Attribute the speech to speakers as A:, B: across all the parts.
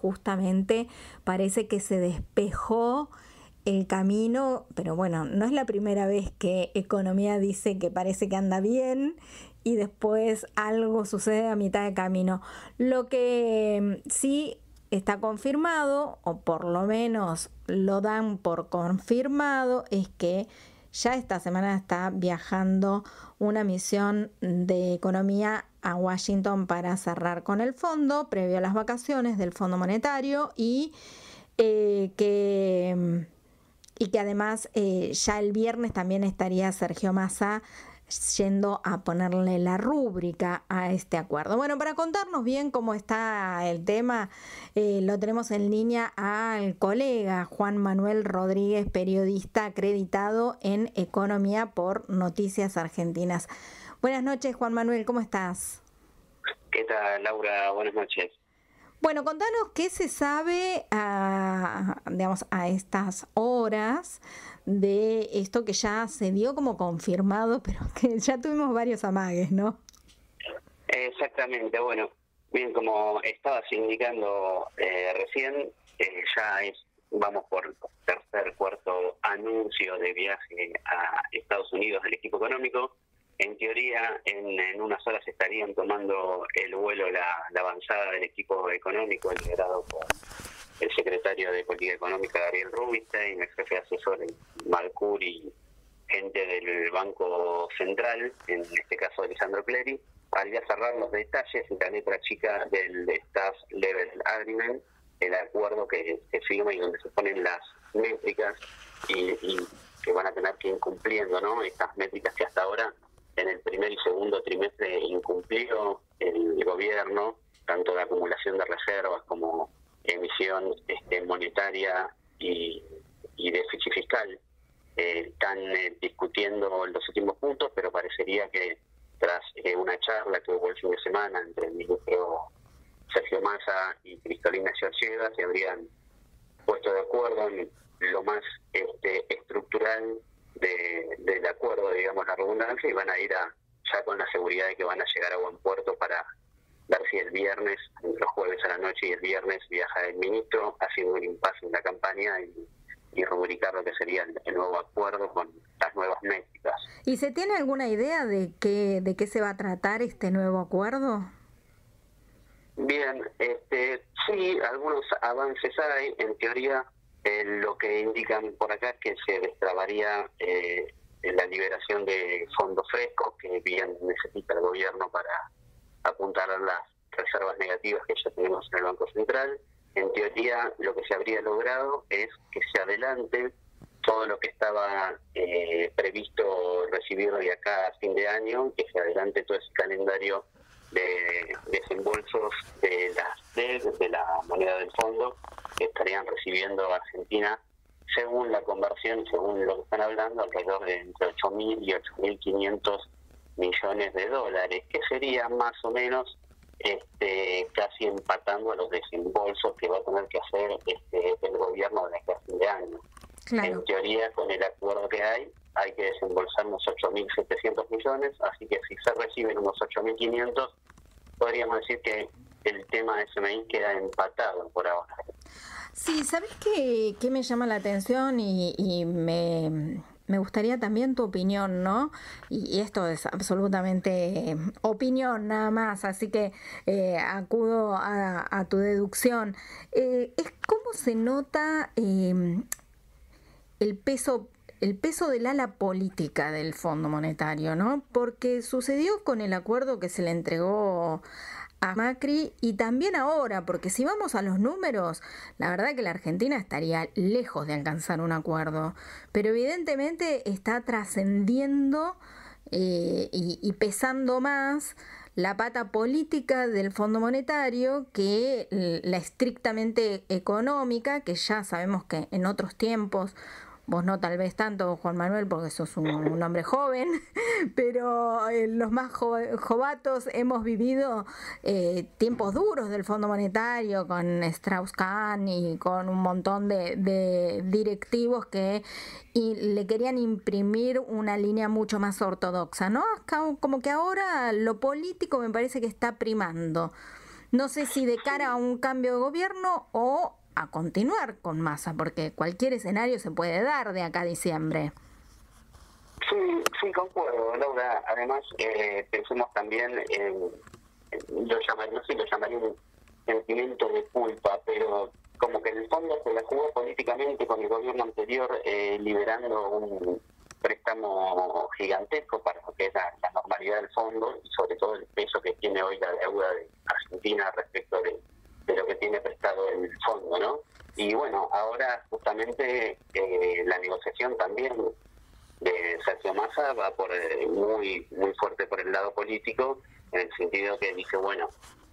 A: justamente parece que se despejó el camino, pero bueno, no es la primera vez que economía dice que parece que anda bien y después algo sucede a mitad de camino. Lo que sí está confirmado, o por lo menos lo dan por confirmado, es que ya esta semana está viajando una misión de economía a Washington para cerrar con el fondo, previo a las vacaciones del Fondo Monetario, y que además ya el viernes también estaría Sergio Massa yendo a ponerle la rúbrica a este acuerdo. Bueno, para contarnos bien cómo está el tema, lo tenemos en línea al colega Juan Manuel Rodríguez, periodista acreditado en Economía por Noticias Argentinas. Buenas noches, Juan Manuel, ¿cómo estás?
B: ¿Qué tal, Laura? Buenas noches.
A: Bueno, contanos qué se sabe digamos, a estas horas de esto que ya se dio como confirmado, pero que ya tuvimos varios amagues, ¿no?
B: Exactamente, bueno, bien, como estabas indicando recién, vamos por tercer, cuarto anuncio de viaje a Estados Unidos del equipo económico. En teoría, en unas horas estarían tomando el vuelo la avanzada del equipo económico, liderado por el secretario de Política Económica, Gabriel Rubinstein, el jefe asesor Malcur y gente del Banco Central, en este caso Lisandro Clery, para ya cerrar los detalles en la letra chica del Staff Level Agreement, el acuerdo que se firma y donde se ponen las métricas y que van a tener que ir cumpliendo, ¿no? Estas métricas que hasta ahora en el primer y segundo trimestre incumplió el gobierno, tanto de acumulación de reservas como emisión monetaria y déficit fiscal. Están discutiendo los últimos puntos, pero parecería que tras una charla que hubo el fin de semana entre el ministro Sergio Massa y Cristalina Georgieva, se habrían puesto de acuerdo en lo más estructural del acuerdo, digamos, la redundancia, y van a ir ya con la seguridad de que van a llegar a buen puerto para ver si el viernes, los jueves a la noche y el viernes viaja el ministro, haciendo un impasse en la campaña y rubricar lo que sería el nuevo acuerdo con las nuevas métricas.
A: ¿Y se tiene alguna idea de qué se va a tratar este nuevo acuerdo?
B: Bien, sí, algunos avances hay. En teoría, lo que indican por acá es que se destrabaría la liberación de fondos frescos que bien necesita el gobierno para apuntar a las reservas negativas que ya tenemos en el Banco Central. En teoría, lo que se habría logrado es que se adelante todo lo que estaba previsto recibir de acá a fin de año, que se adelante todo ese calendario de desembolsos de las DEC, de la moneda del fondo, que estarían recibiendo Argentina, según la conversión, según lo que están hablando, alrededor de entre 8.000 y 8.500 millones de dólares, que sería más o menos casi empatando a los desembolsos que va a tener que hacer el gobierno de acá a fin de año. Claro. En teoría, con el acuerdo que hay que desembolsar unos 8.700 millones, así que si se reciben unos 8.500, podríamos decir que el tema de SMI queda empatado por ahora.
A: Sí, ¿sabes qué me llama la atención y me gustaría también tu opinión, ¿no? Y esto es absolutamente opinión nada más, así que acudo a tu deducción. Es cómo se nota el peso del ala política del Fondo Monetario, ¿no? Porque sucedió con el acuerdo que se le entregó a Macri y también ahora, porque si vamos a los números, la verdad que la Argentina estaría lejos de alcanzar un acuerdo, pero evidentemente está trascendiendo y pesando más la pata política del Fondo Monetario que la estrictamente económica, que ya sabemos que en otros tiempos, vos no tal vez tanto, Juan Manuel, porque sos un hombre joven, pero los más jovatos hemos vivido tiempos duros del Fondo Monetario con Strauss-Kahn y con un montón de directivos que le querían imprimir una línea mucho más ortodoxa, ¿no? Como que ahora lo político me parece que está primando. No sé si de cara a un cambio de gobierno o a continuar con Massa, porque cualquier escenario se puede dar de acá a diciembre.
B: Sí, concuerdo, Laura. Además, pensemos también no sé, lo llamaría un sentimiento de culpa, pero como que en el fondo se la jugó políticamente con el gobierno anterior, liberando un préstamo gigantesco para lo que es la normalidad del fondo y sobre todo el peso que tiene hoy la deuda de Argentina respecto de lo que tiene prestado el fondo, ¿no? Y bueno, ahora justamente la negociación también de Sergio Massa va por muy fuerte por el lado político, en el sentido que dice, bueno,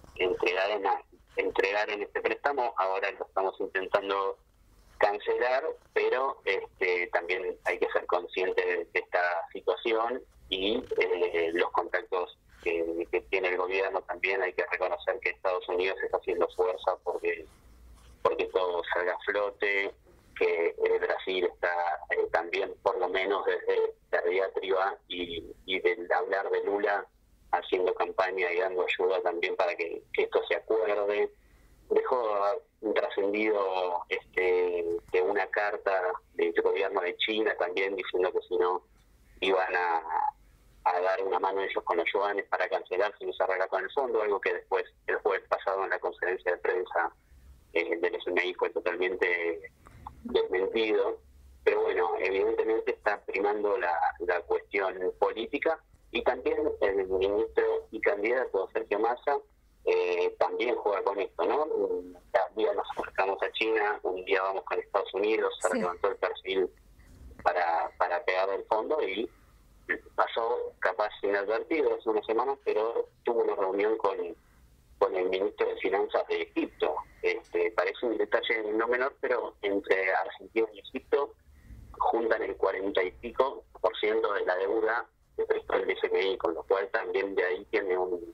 B: entregar en este préstamo, ahora lo estamos intentando cancelar, pero también hay que ser consciente de esta situación y los contactos que tiene el gobierno. También hay que reconocer que Estados Unidos está haciendo fuerza porque todo salga a flote, que Brasil está también, por lo menos desde la diatriba y del hablar de Lula, haciendo campaña y dando ayuda también para que esto se acuerde. Dejó trascendido de una carta del gobierno de China también diciendo que si no iban a dar una mano ellos con los yuanes para cancelar si no se arregla con el fondo, algo que después, el jueves pasado en la conferencia de prensa del FMI fue totalmente desmentido. Pero bueno, evidentemente está primando la cuestión política, y también el ministro y candidato Sergio Massa también juega con esto, ¿no? Un día nos acercamos a China, un día vamos con Estados Unidos, se levantó el perfil para pegar el fondo y pasó capaz inadvertido hace unas semanas, pero tuvo una reunión con el ministro de Finanzas de Egipto. Parece un detalle no menor, pero entre Argentina y Egipto juntan el 40 y pico % de la deuda que prestó el FMI, con lo cual también de ahí tiene un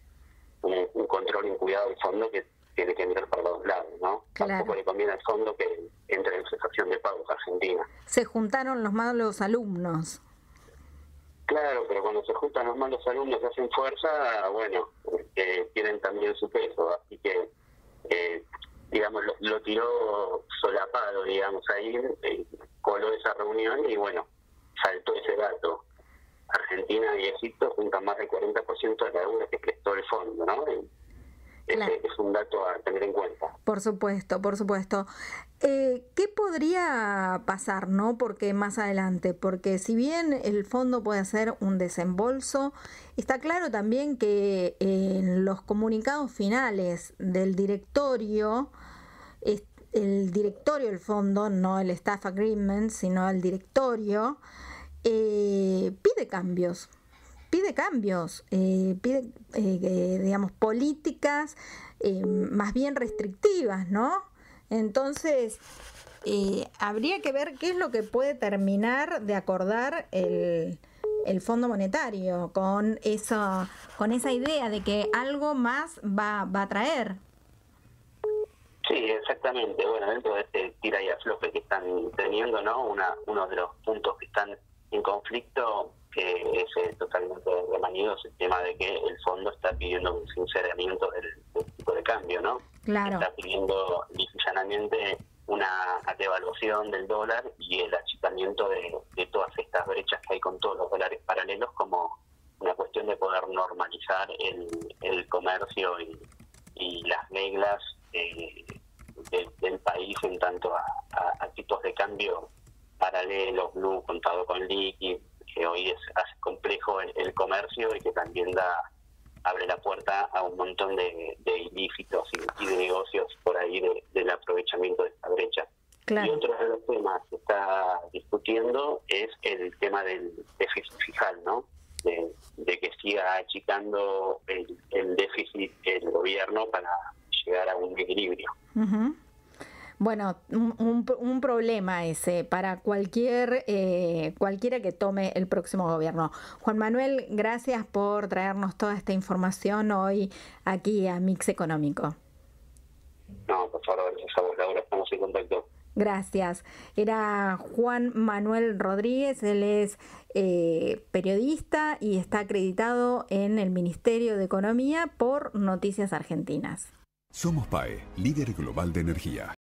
B: control y un cuidado del fondo que tiene que entrar por los dos lados, ¿no? Claro. Tampoco le conviene al fondo que entre en cesación de pagos a Argentina.
A: Se juntaron los malos alumnos.
B: Claro, pero cuando se juntan los malos alumnos y hacen fuerza, bueno, tienen también su peso, así que, digamos, lo tiró solapado, digamos, ahí, coló esa reunión y bueno, saltó ese dato. Argentina y Egipto juntan más del 40% de la deuda que prestó el fondo, ¿no? Claro. Es un dato a tener en cuenta.
A: Por supuesto, por supuesto. ¿Qué podría pasar, no? Porque más adelante, porque si bien el fondo puede hacer un desembolso, está claro también que en los comunicados finales del directorio, el directorio del fondo, no el staff agreement, sino el directorio, pide cambios, digamos, políticas más bien restrictivas, ¿no? Entonces, habría que ver qué es lo que puede terminar de acordar el Fondo Monetario con esa idea de que algo más va a traer.
B: Sí, exactamente. Bueno, dentro de este tira y afloje que están teniendo, ¿no? Uno de los puntos que están en conflicto, que es totalmente remanido, es el tema de que el fondo está pidiendo un sinceramiento del tipo de cambio, ¿no?
A: Claro.
B: Está pidiendo llanamente una devaluación del dólar y el achicamiento de todas estas brechas que hay con todos los dólares paralelos, como una cuestión de poder normalizar el comercio y las reglas del país en tanto a tipos de cambio paralelos, blue, contado con liqui, que hoy hace complejo el comercio y que también abre la puerta a un montón de ilícitos y de negocios por ahí del aprovechamiento de esta brecha. Claro. Y otro de los temas que está discutiendo es el tema del déficit fiscal, ¿no? De que siga achicando el déficit el gobierno para llegar a un equilibrio.
A: Uh-huh. Bueno, un problema ese para cualquiera que tome el próximo gobierno. Juan Manuel, gracias por traernos toda esta información hoy aquí a Mix Económico.
B: No, por favor, gracias a vos, Laura, estamos en contacto.
A: Gracias. Era Juan Manuel Rodríguez, él es periodista y está acreditado en el Ministerio de Economía por Noticias Argentinas.
C: Somos PAE, líder global de energía.